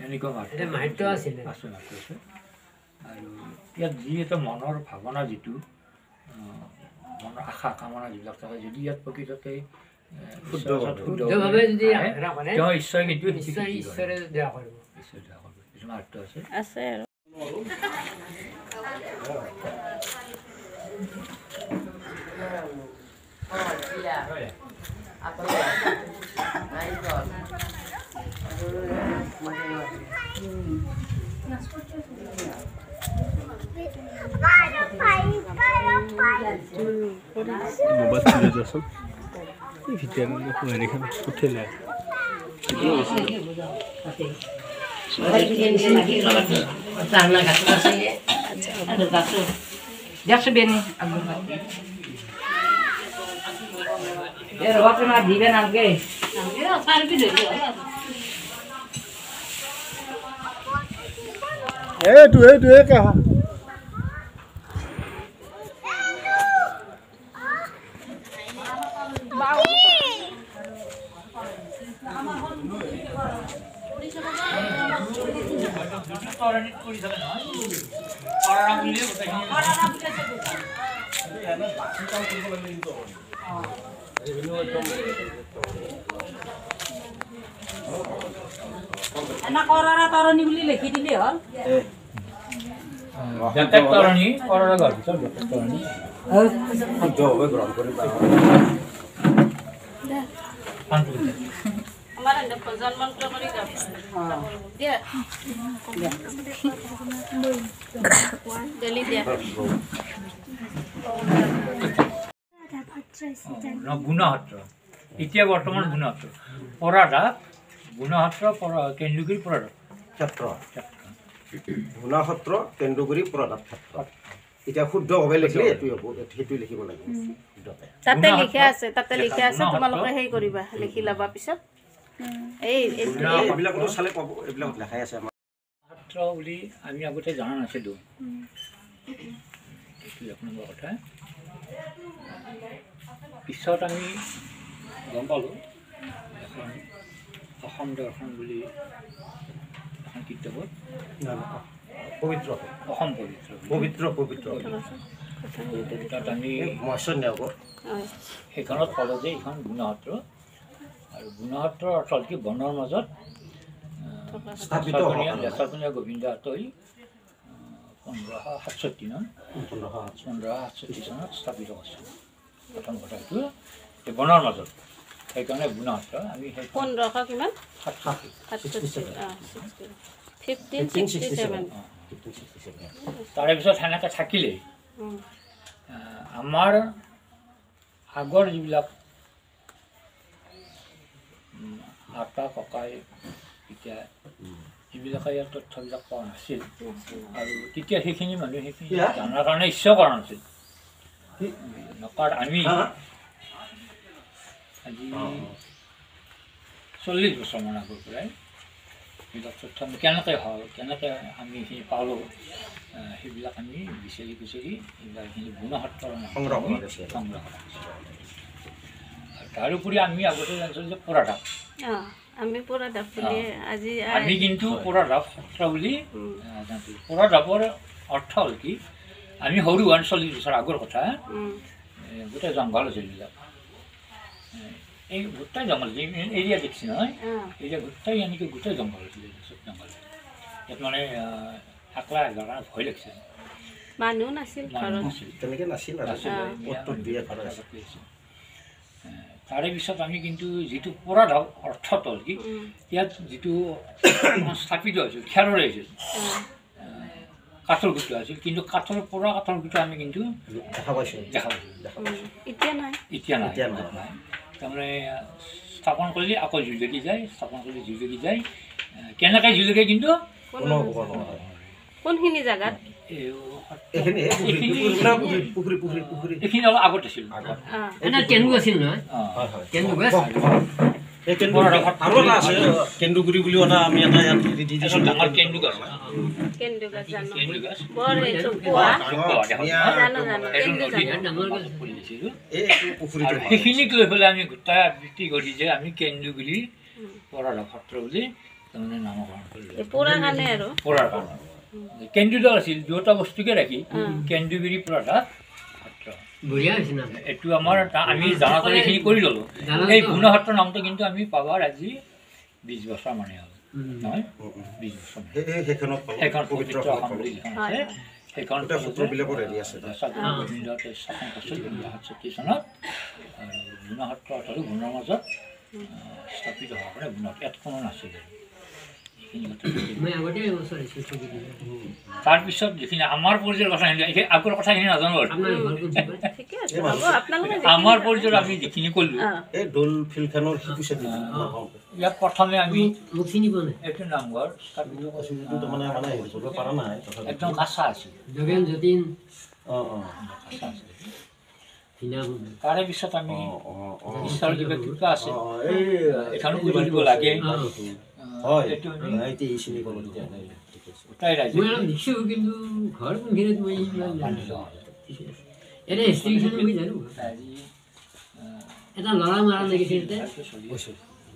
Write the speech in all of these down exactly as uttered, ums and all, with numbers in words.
এনেকুৱা মাহিত্য আছিলে আছে আছে আৰু ইয়াত যি এটা মনৰ ভাৱনা যিটো মনৰ আশা কামনা যিবিলাক থাকে যদি ইয়াত প্ৰকৃততে শুদ্ধভাৱে যদি তেওঁ ঈশ্বৰে কিন্তু ঈশ্বৰে দিয়া কৰিব ঈশ্বৰে দিয়া কৰিব কিছুমান অৰ্থ আছে আছে আৰু মোবাইল চলে যাচোন এই ভিতরে খুঁড়ে রেখে উঠে লে যাচ্ছে বেনি এ রচনা দিবেন আগে এই তুই এই তুই কে হা এনা কৰাৰা তৰণী বুলি লিখি দিলে হ'ল জগত তৰণী কৰাৰা ঘৰ ভিতৰত জগত তৰণী শুদ্ধভাৱে গ্ৰহণ কৰি আমাৰ এনে ভজন মন্ত্ৰ কৰি যাব দিয়া দেলি দিয়া গুণসত্ৰ এতিয়া বৰ্তমান গুণসত্ৰ পৰাধা গুণসত্ৰ কেন্দুগুৰি পৰাধা ক্ষেত্ৰ গুণসত্ৰ কেন্দুগুৰি পৰাধা ক্ষেত্ৰ এতিয়া শুদ্ধভাৱে লিখিলে এইটোৱে হ'ব সেইটো লিখিব লাগিব তাতে লিখা আছে তাতে লিখা আছে তোমালোকে হেই কৰিবা লিখি লবা পিছত এই এইবিলাকতো চালে পাব এইবিলাকত লেখাই আছে আমাৰ সত্ৰ বুলি আমি আগতে জনা নাছিলোঁ এইটো এক নম্বৰ কথা পিছত আমি গম পালোঁ এখন অসম দৰ্শন বুলি এখন কিতাপত পবিত্ৰ অসম পবিত্ৰ পবিত্ৰ পবিত্ৰ তাত আমি সেইখনত ক'লে যে এইখন গুণসত্ৰ আৰু গুণসত্ৰৰ অৰ্থ হ'ল কি বনৰ মাজত দেশনীয়া গোবিন্দ আঁতৰি পোন্ধৰশ সাতষষ্ঠি চন পোন্ধৰশ সাতষষ্ঠি চনত স্থাপিত কৰিছিল প্ৰথম কথা এইটো বনৰ মাজত সেইকাৰণে গুণসত্ৰ আমি সেই পোন্ধৰশ কিমান তাৰে পিছত সেনেকৈ থাকিলেই আমাৰ আগৰ যিবিলাক আটা ককাই এতিয়া যিবিলাকে ইয়াৰ তথ্যবিলাক পোৱা নাছিল আৰু তেতিয়া সেইখিনি মানুহে সেইখিনি জনাৰ কাৰণে ইচ্ছা কৰা নাছিল কাৰণ আমি আজি চল্লিছ বছৰমান আগৰ পৰাই এইবিলাক তথ্য আমি কেনেকৈ হ'ল কেনেকৈ আমি সেইখিনি পালোঁ সেইবিলাক আমি বিচাৰি বিচাৰি এইবিলাক এইখিনি গুণসত্ৰৰ সংগ্ৰহ সংগ্ৰহ কৰা তাৰোপৰি আমি আগতে জানিছিলোঁ যে পৰাধাপ আমি পৰাধাপ বুলি আজি আমি কিন্তু পৰাধাপ সত্ৰ বুলি জানিছিলোঁ পৰাধাপৰ অৰ্থ হ'ল কি আমি সৰু হোৱা চল্লিছ বছৰ আগৰ কথা গোটেই জংঘল আছিল এইবিলাক এই গোটেই জংঘল এৰিয়া দেখিছে নহয় এৰিয়া গোটেই এনেকৈ গোটেই জংঘল আছিলে চব জংঘল ইয়াত মানে একলা এঘাৰ কাৰণে ভয় লাগিছে মানুহ নাছিল তেনেকৈ নাছিল তাৰে পিছত আমি কিন্তু যিটো পৰাধাপ অৰ্থটো হ'ল কি ইয়াত যিটো স্থাপিত হৈছিল খেৰৰে হৈছিল কাঠৰ গুটি আছিল কিন্তু কাঠৰ পৰা কাঠৰ গুটি আমি কিন্তু দেখা পাইছোঁ দেখা পাইছোঁ এতিয়া নাই এতিয়া নাই নাই তাৰমানে স্থাপন কৰিলে আকৌ জুই লাগি যায় স্থাপন কৰিলে জুই লাগি যায় কেনেকৈ জুই লাগে কিন্তু কোনখিনি জেগাত এইখিনি অলপ আগত আছিল কেন্দুগুৰি বুলিও এটা আমি এটা ইয়াত দি দিছোঁ ডাঙৰ কেন্দু গছ সেইখিনিক লৈ পেলাই আমি গোটাই আবৃত্তি কৰি যে আমি কেন্দুগুৰি পৰাধাপ সত্ৰ বুলি তাৰমানে নামকৰণ কৰিলে এই পৰাৰ কাৰণে আৰু পৰাৰ কাৰণে কেন্দ্ৰীয়দল আছিল দুটা বস্তুকে ৰাখি কেন্দ্ৰীয়গিৰি প্ৰথা সত্ৰ বঢ়িয়া হৈছে না এইটো আমাৰ এটা- আমি জানাতো এইখিনি কৰি ল'লোঁ এই গুণসত্ৰ নামটো কিন্তু আমি পাবৰ আজি বিছ বছৰ মানে হ'ল নহয় বিছ বছৰ মানে। সেই সেইখনত পালোঁ। সেইখন পবিত্ৰ পবিত্ৰ সত্ৰ অসম বুলি যিখন আছে সেইখন গোটেই সত্ৰবিলাকৰ হেৰি আছে তাত। গোবিন্দতে স্থাপন কৰিছিল ঊনৈছশ সাতষষ্ঠি চনত আৰু গুণসত্ৰ অৰ্থাৎ গুণৰ মাজত স্থাপিত হোৱাৰ কাৰণে গুণত ইয়াত কোনো নাছিলে সেইখিনি কথা মই আগতে এবছৰ আহিছোঁ ছবি দিলে তাৰপিছত যিখিনি আমাৰ পৰিচয়ৰ কথাখিনি সেই আগৰ কথাখিনি নাজানো আৰু আপোনাৰ ঘৰ কোন ঠাইত? ঠিকে আছে হ'ব আপোনালোকে আমাৰ পৰিচয়ত আমি যিখিনি ক'লোঁ এই দৌল ফিল্ডখনৰ সিটো চাইডে ইয়াত প্ৰথমে আমি মোক চিনি পোৱা নাই এইটো নামঘৰ স্থাপিত কিন্তু তাৰমানে মানে হেৰি কৰিব পৰা নাই তথাপি একদম কাঁচা আছিল যোগেন যতীন অঁ অঁ কাঁচা আছিল হিনা তাৰে পিছত আমি অঁ অঁ ঈশ্বৰৰ কিবা কিবা আছে অঁ এই এইখনো বুজি দিব লাগে হয় এইটো আমি এতিয়া এই চিনি পালোঁ তেতিয়া ঠিক আছে গোটাই ৰাইজে মই অলপ দেখিছোঁ কিন্তু ঘৰ কোনখিনিত মই ইমান নাজানো। এনে হিষ্ট্ৰীখন মই জানো আজি এটা ল'ৰা মাৰা লাগিছিল তাতে চলি আছে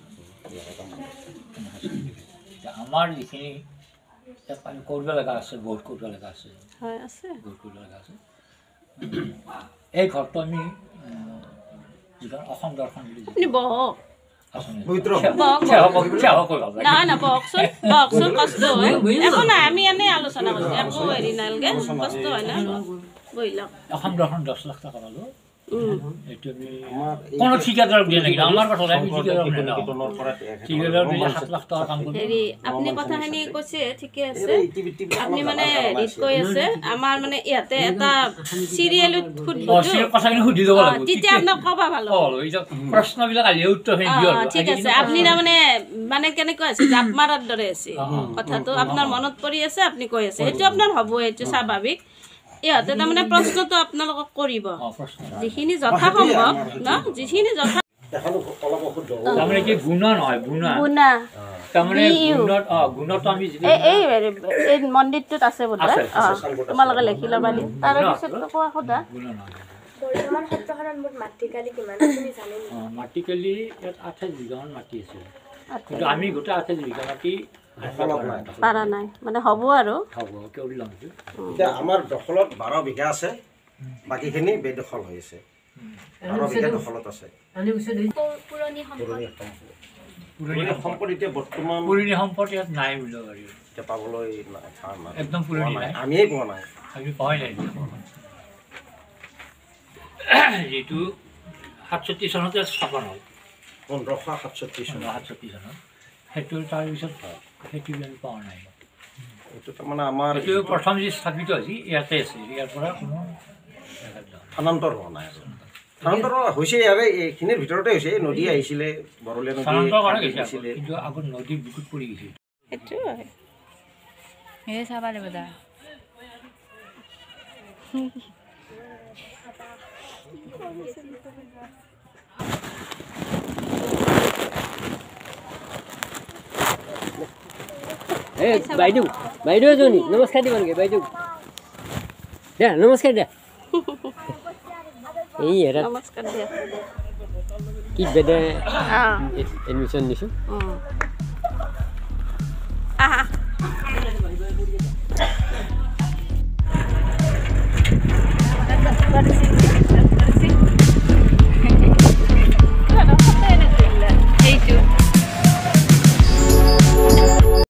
আমাৰ যিখিনি ইয়াত আমি কৰিব লগা আছে বহুত কৰিব লগা আছে হয় আছে বহুত কৰিব লগা আছে এই ঘৰটো আমি যিখন অসম দৰ্শন বুলি আপুনি বহক পবিত্ৰ বহক নহয় নহয় বহকচোন বহকচোন কষ্ট হয় একো নাই আমি এনেই আলোচনা কৰিছোঁ একো হেৰি নালাগে কষ্ট হয় না বহি লওক অসম দৰ্শন দহ লাখ টকা পালোঁ এইটো আমি কোনো ঠিকাদাৰক দিয়া নেকি আমাৰ কথা আমি ঠিকাদাৰক নেলাওঁ ঠিকাদাৰক দিলে সাত লাখ টকাৰ কাম কৰিব হেৰি আপুনি কথাখিনি কৈছে ঠিকে আছে আপুনি মানে হেৰিত কৈ আছে আমাৰ মানে ইয়াতে এটা চিৰিয়েলত সুধিব অঁ চিৰিয়েল কথাখিনি সুধি ল'ব লাগিব তেতিয়া আপোনাক ক'বা ভাল হ'ব অঁ এতিয়া প্ৰশ্নবিলাক আহিলে উত্তৰখিনি দিয়ক অঁ ঠিক আছে আপুনি তাৰমানে মানে কেনেকুৱা আছে জাপ মাৰাৰ দৰে আছে কথাটো আপোনাৰ মনত পৰি আছে আপুনি কৈ আছে সেইটো আপোনাৰ হ'ব সেইটো স্বাভাৱিক ইহঁতে তাৰমানে প্ৰশ্নটো আপোনালোকক কৰিব অঁ প্ৰশ্ন যিখিনি যথাসম্ভৱ ন যিখিনি যথা অলপ অশুদ্ধ তাৰমানে কি গুণা নহয় গুণা গুণা তাৰমানে গুণত অঁ গুণটো আমি যিটো এই এই এই মন্দিৰটোত আছে বোধ হয় অঁ তোমালোকে লিখি ল'বা দিম তাৰে পিছত কোৱা সোধা গুণা নহয় বৰ্তমান সত্ৰখনত মুঠ মাটিকালি কিমান আপুনি জানে নেকি? অঁ মাটিকালি ইয়াত আঠাইছ বিঘামান মাটি আছিল কিন্তু আমি গোটেই আঠাইছ বিঘা মাটি পাৰা নাই মানে হ'ব আৰু হ'ব কেউৰি ল'ম এতিয়া আমাৰ দখলত বাৰ বিঘা আছে বাকীখিনি বেদখল হৈ আছে বাৰ বিঘা দখলত আছে আনি কৈছে পৌ- পুৰণি সম্পদ পুৰণি পুৰণি সম্পদ এতিয়া বৰ্তমান পুৰণি সম্পদ ইয়াত নাই বুলিব পাৰি এতিয়া পাবলৈ নাই ঠাই নাই একদম পুৰণি নাই আমিয়ে পোৱা নাই আমি পোৱাই নাই যিটো সাতষষ্ঠি চনতে স্থাপন হ'ল পোন্ধৰশ সাতষষ্ঠি চন সাতষষ্ঠি চনত সেইটো তাৰপিছত সেইটো আমি পোৱা নাই এইটো তাৰমানে আমাৰ এইটো প্ৰথম যি স্থাপিত হৈছে ইয়াতে আছে ইয়াৰ পৰা কোনো স্থানান্তৰ হোৱা নাই স্থানান্তৰ হৈছে ইয়াৰে এইখিনিৰ ভিতৰতে হৈছে এই নদী আহিছিলে বৰলীয়া নদী স্থানান্তৰ কৰা গৈছে আহিছিলে কিন্তু আগত নদীৰ বুকুত পৰি গৈছে সেইটো হয় এই চাবা লাগিব দা এই বাইদেউ বাইদেউ এজনী নমস্কাৰ দিব নেকি বাইদেউ দে নমস্কাৰ দে এই হেৰা নমস্কাৰ দিয়া কি বেদে অঁ এডমিশ্যন দিছোঁ অঁ